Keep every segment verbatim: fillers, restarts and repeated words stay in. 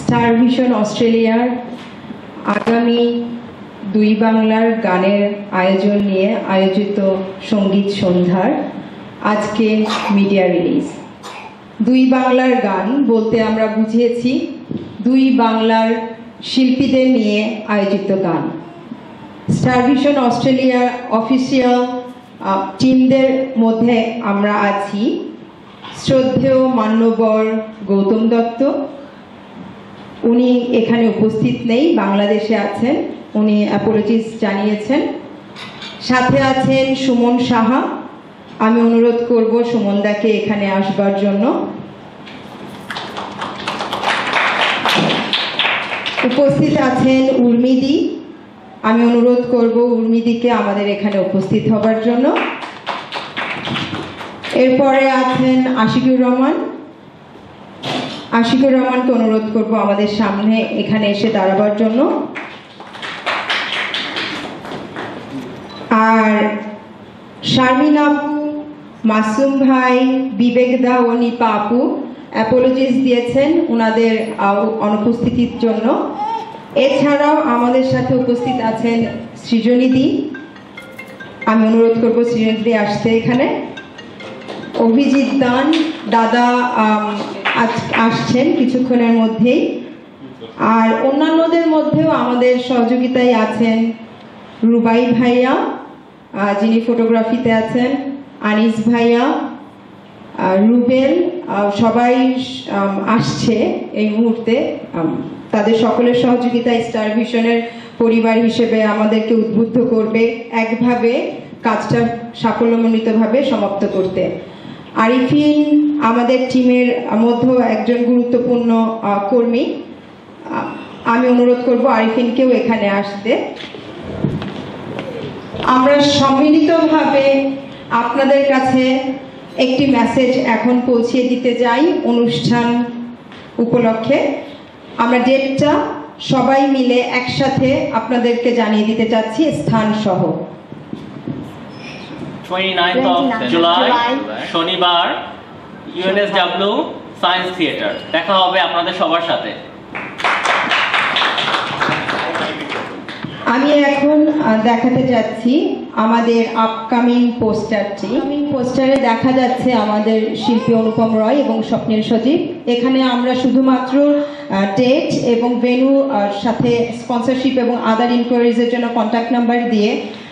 Star Vision অস্ট্রেলিয়ার আগামী দুই বাংলার গানের আয়োজন নিয়ে আয়োজিত সঙ্গীত সন্ধ্যার আজকে মিডিয়া রিলিজ। দুই বাংলার গান বলতে আমরা বুঝিয়েছি দুই বাংলার শিল্পীদের নিয়ে আয়োজিত গান। স্টার ভিশন অস্ট্রেলিয়ার অফিসিয়াল টিমদের মধ্যে আমরা আছি শ্রদ্ধেয় মান্যবর গৌতম দত্ত, উনি এখানে উপস্থিত নেই, বাংলাদেশে আছেন, উনি অ্যাপোলজিস জানিয়েছেন। সাথে আছেন সুমন সাহা, আমি অনুরোধ করব সুমনদাকে এখানে আসবার জন্য। উপস্থিত আছেন উর্মিদি, আমি অনুরোধ করব উর্মিদিকে আমাদের এখানে উপস্থিত হবার জন্য। এরপরে আছেন আশিকুর রহমান, আশিকুর রহমানকে অনুরোধ করব আমাদের সামনে এখানে এসে দাঁড়াবার জন্য। আর শারমিন আপু, মাসুম ভাই, বিবেক দা ও নিপা আপু অ্যাপোলজিস দিয়েছেন ওনাদের অনুপস্থিতির জন্য। এছাড়াও আমাদের সাথে উপস্থিত আছেন সৃজনীদি, আমি অনুরোধ করব সৃজনীদি আসতে এখানে। অভিজিৎ দান দাদা আসছেন কিছুক্ষণের মধ্যেই। আর অন্যান্যদের মধ্যেও আমাদের সহযোগিতায় আছেন রুবাই ভাইয়া, যিনি ফটোগ্রাফিতে আছেন, আনিস ভাইয়া, রুবেল, সবাই আসছে এই মুহূর্তে। তাদের সকলের সহযোগিতায় স্টার ভিশনের পরিবার হিসেবে আমাদেরকে উদ্বুদ্ধ করবে একভাবে কাজটা সাফল্যমণ্ডিতভাবে সমাপ্ত করতে। আরিফিন আমাদের টিমের মধ্যে একজন গুরুত্বপূর্ণ কর্মী, আমি অনুরোধ করব আরিফিনকেও এখানে আসতে। আমরা সম্মিলিতভাবে আপনাদের কাছে একটি মেসেজ এখন পৌঁছিয়ে দিতে যাই অনুষ্ঠান উপলক্ষে। আমরা ডেটটা সবাই মিলে একসাথে আপনাদেরকে জানিয়ে দিতে চাচ্ছি, স্থান সহ। টোয়েন্টি-নাইনথ অফ জুলাই শনিবার ইউএনএসডব্লিউ সায়েন্স থিয়েটার। দেখা হবে আপনাদের সবার সাথে। আমি এখন দেখাতে যাচ্ছি আমাদের আপকামিং পোস্টারটি। পোস্টারে দেখা যাচ্ছে আমাদের শিল্পী অনুপম রয় এবং স্বপ্নীল সজীব। এখানে আমরা শুধুমাত্র ডেট এবং ভেন্যু সাথে স্পন্সরশিপ এবং আদার ইনকোয়ারিজের জন্য কন্ট্যাক্ট নাম্বার দিয়ে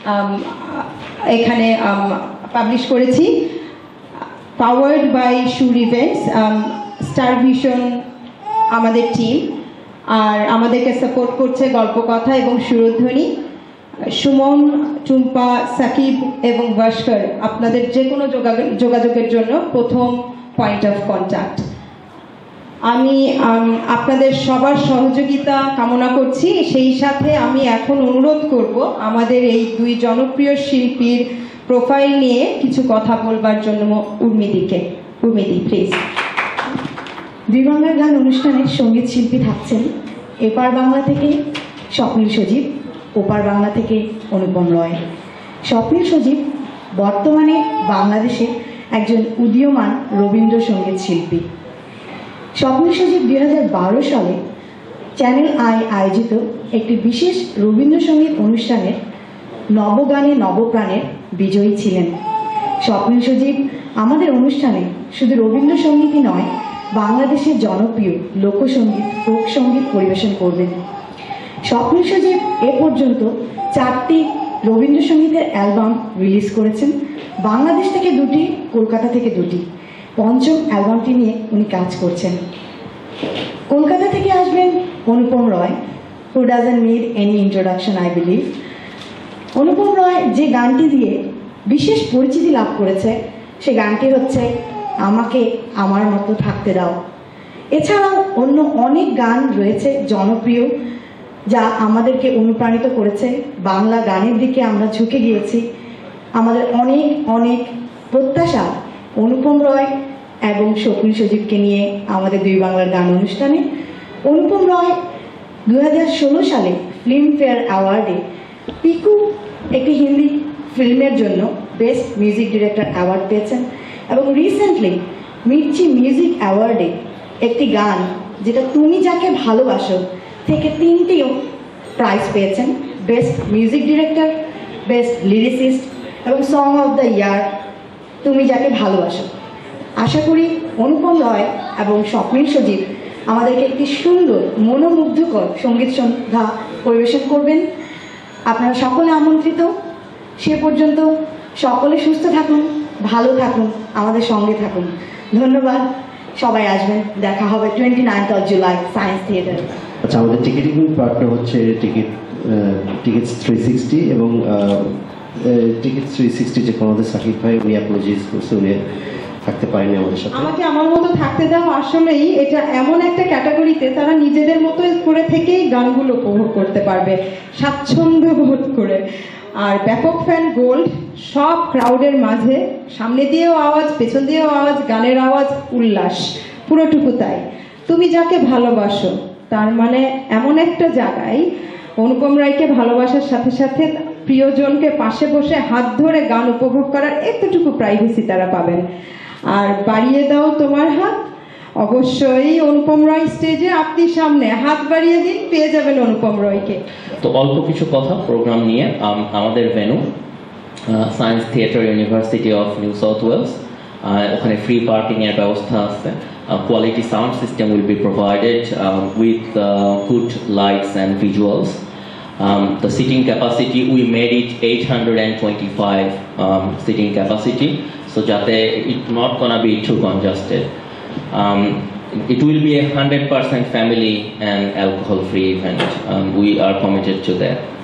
এখানে পাবলিশ করেছি। Powered by Sur events, Star Vision আমাদের টিম, আর আমাদেরকে সাপোর্ট করছে গল্পকথা এবং সুরধ্বনি, সুমন, টুম্পা, সাকিব এবং ভাস্কর আপনাদের যে কোনো যোগাযোগের জন্য প্রথম পয়েন্ট অফ কন্ট্যাক্ট। আমি আপনাদের সবার সহযোগিতা কামনা করছি। সেই সাথে আমি এখন অনুরোধ করব আমাদের এই দুই জনপ্রিয় শিল্পীর প্রোফাইল নিয়ে কিছু কথা বলবার জন্য উর্মিদিকে। উর্মিদি প্লিজ। দুই বাংলার গান অনুষ্ঠানের সঙ্গীত শিল্পী থাকছেন এপার বাংলা থেকে স্বপ্নীল সজীব, ওপার বাংলা থেকে অনুপম রয়। স্বপ্নীল সজীব বর্তমানে বাংলাদেশে একজন উদীয়মান রবীন্দ্রসঙ্গীত শিল্পী। স্বপ্নীল সজীব দুই হাজার বারো সালে চ্যানেল আই আয়োজিত একটি বিশেষ রবীন্দ্রসঙ্গীত অনুষ্ঠানের নবগানে নবপ্রাণের বিজয়ী ছিলেন। স্বপ্নীল সজীব আমাদের অনুষ্ঠানে শুধু রবীন্দ্রসঙ্গীতই নয়, বাংলাদেশের জনপ্রিয় লোকসঙ্গীত, ফোক সঙ্গীত পরিবেশন করবেন। স্বপ্নীল সজীব এ পর্যন্ত চারটি রবীন্দ্রসঙ্গীতের অ্যালবাম রিলিজ করেছেন, বাংলাদেশ থেকে দুটি, কলকাতা থেকে দুটি। পঞ্চম অ্যালবামটি নিয়ে উনি কাজ করছেন। কলকাতা থেকে আসবেন Anupam Roy, who doesn't need any introduction I believe. Anupam Roy যে গানটি দিয়ে বিশেষ পরিচিতি লাভ করেছে সে গানটি হচ্ছে আমাকে আমার মতো থাকতে দাও। এছাড়াও অন্য অনেক গান রয়েছে জনপ্রিয় যা আমাদেরকে অনুপ্রাণিত করেছে। বাংলা গানের দিকে আমরা ঝুঁকে গিয়েছি। আমাদের অনেক অনেক প্রত্যাশা অনুপম রয় এবং স্বপ্নীল সজীবকে নিয়ে আমাদের দুই বাংলার গান অনুষ্ঠানে। অনুপম রয় দু হাজার ষোলো সালে ফিল্মফেয়ার অ্যাওয়ার্ডে পিকু একটি হিন্দি ফিল্মের জন্য বেস্ট মিউজিক ডিরেক্টর অ্যাওয়ার্ড পেয়েছেন এবং রিসেন্টলি মির্চি মিউজিক অ্যাওয়ার্ডে একটি গান যেটা তুমি যাকে ভালোবাসো থেকে তিনটিও প্রাইজ পেয়েছেন, best music director, best lyricist এবং সং অফ দ্য ইয়ার তুমি যাকে ভালোবাসো। আশা করি অনুপম রয় এবং স্বপ্নীল সজীব আমাদেরকে একটি সুন্দর মনোমুগ্ধকর সঙ্গীত সন্ধ্যা পরিবেশন করবেন। আপনারা সকলে আমন্ত্রিত। সে পর্যন্ত সকলে সুস্থ থাকুন, ভালো থাকুন, আমাদের সঙ্গে থাকুন। ধন্যবাদ। সবাই আসবেন, দেখা হবে twenty ninth of July science থিয়েটারে। আচ্ছা, আমাদের টিকিটিং পার্টনার হচ্ছে টিকিট টিকিটস থ্রি সিক্সটি এবং টিকিটস থ্রি সিক্সটি যে আমাদের সাকিব ভাই উনি অ্যাপোলজিস করছে, উনি থাকতে পারেনি আমাদের সাথে। আমাকে আমার মতো থাকতে দাও, আসলেই এটা এমন একটা ক্যাটাগরিতে তারা নিজেদের মতো করে থেকেই গানগুলো উপভোগ করতে পারবে স্বাচ্ছন্দ্য বোধ করে। আর ব্যাপক ফ্যান গোল্ড সব ক্রাউডের মাঝে, সামনে দিয়েও আওয়াজ, পেছন দিয়েও আওয়াজ, গানের আওয়াজ, উল্লাস পুরোটুকু তাই। তুমি যাকে ভালোবাসো তার মানে এমন একটা জায়গায় অনুপম রায়কে ভালোবাসার সাথে সাথে প্রিয়জনকে পাশে বসে হাত ধরে গান উপভোগ করার এতটুকু প্রাইভেসি তারা পাবেন। আর বাড়িয়ে দাও তোমার হাত, অবশ্যই অনুপম রয় স্টেজে আপনি সামনে হাত বাড়িয়ে দিন, পেয়ে যাবেন অনুপম রয়কে। তো অল্প কিছু কথা প্রোগ্রাম নিয়ে। আমাদের venue science theatre, university of New South Wales. ওখানে ফ্রি পার্কিং এর ব্যবস্থা আছে। Quality sound system will be provided with good lights and visuals. Um, the seating capacity, we made it eight hundred twenty-five um, seating capacity, so jate it's not gonna be too congested. Um, it will be a one hundred percent family and alcohol free event. Um, we are committed to that.